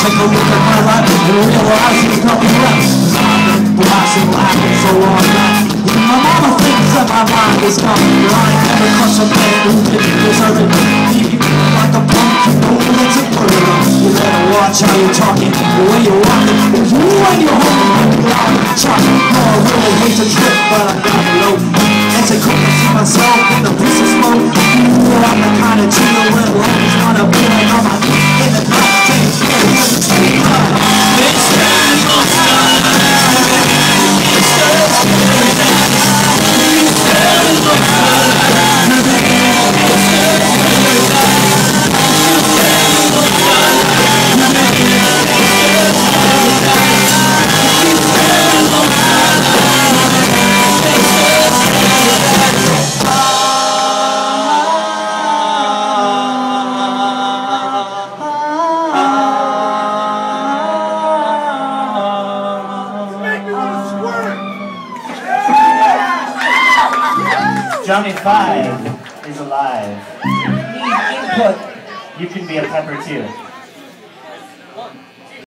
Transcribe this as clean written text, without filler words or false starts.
Take a look at my life and realize it's nothing left. Cause I've been blasting, laughing so long that my mama thinks that my mind is gone. But I ain't never crush a man who didn't deserve it. Leave you like a punk, you know that's a murder. You better watch how you're talking, the way you're walking. If you and your homie make me loud and chopping. No, I really hate to trip, but I gotta low. As I cook and see myself in the piece of smoke. You know I'm the kind of cheater when life is not a feeling on my feet in the night. It's Johnny 5 is alive. Need input. You can be a pepper too.